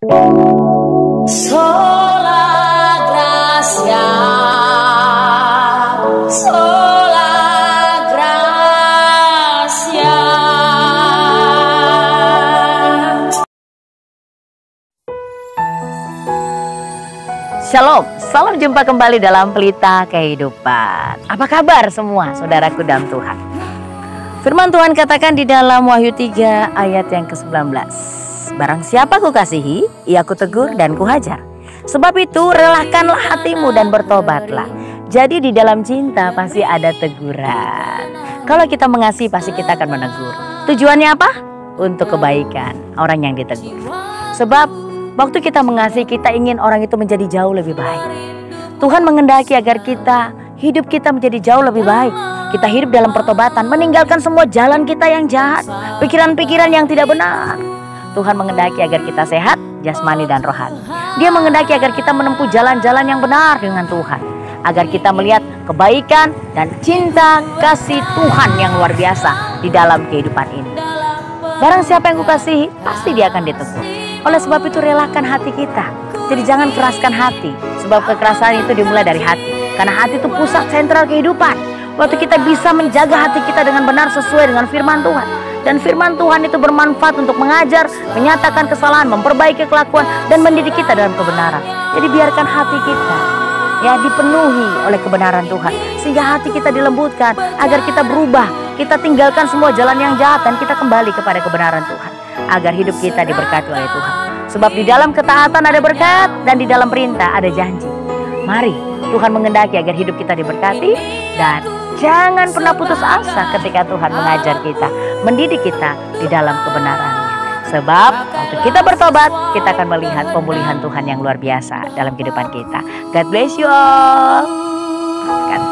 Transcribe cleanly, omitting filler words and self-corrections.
Sola Gracia, sola Gracia. Shalom, salam jumpa kembali dalam Pelita Kehidupan. Apa kabar semua saudaraku dalam Tuhan? Firman Tuhan katakan di dalam Wahyu 3 ayat yang ke-19. Barang siapa kukasihi, ia kutegur dan kuhajar. Sebab itu relakanlah hatimu dan bertobatlah. Jadi di dalam cinta pasti ada teguran. Kalau kita mengasihi pasti kita akan menegur. Tujuannya apa? Untuk kebaikan orang yang ditegur. Sebab waktu kita mengasihi, kita ingin orang itu menjadi jauh lebih baik. Tuhan mengendaki agar hidup kita menjadi jauh lebih baik. Kita hidup dalam pertobatan, meninggalkan semua jalan kita yang jahat, pikiran-pikiran yang tidak benar. Tuhan mengendaki agar kita sehat, jasmani dan rohani. Dia mengendaki agar kita menempuh jalan-jalan yang benar dengan Tuhan, agar kita melihat kebaikan dan cinta kasih Tuhan yang luar biasa di dalam kehidupan ini. Barang siapa yang kukasihi, pasti dia akan ditegur. Oleh sebab itu relakan hati kita. Jadi jangan keraskan hati, sebab kekerasan itu dimulai dari hati. Karena hati itu pusat sentral kehidupan. Waktu kita bisa menjaga hati kita dengan benar sesuai dengan firman Tuhan. Dan firman Tuhan itu bermanfaat untuk mengajar, menyatakan kesalahan, memperbaiki kelakuan, dan mendidik kita dalam kebenaran. Jadi biarkan hati kita dipenuhi oleh kebenaran Tuhan. Sehingga hati kita dilembutkan agar kita berubah. Kita tinggalkan semua jalan yang jahat dan kita kembali kepada kebenaran Tuhan. Agar hidup kita diberkati oleh Tuhan. Sebab di dalam ketaatan ada berkat dan di dalam perintah ada janji. Mari Tuhan mengendaki agar hidup kita diberkati dan jangan pernah putus asa ketika Tuhan mengajar kita, mendidik kita di dalam kebenarannya. Sebab waktu kita bertobat, kita akan melihat pemulihan Tuhan yang luar biasa dalam kehidupan kita. God bless you all.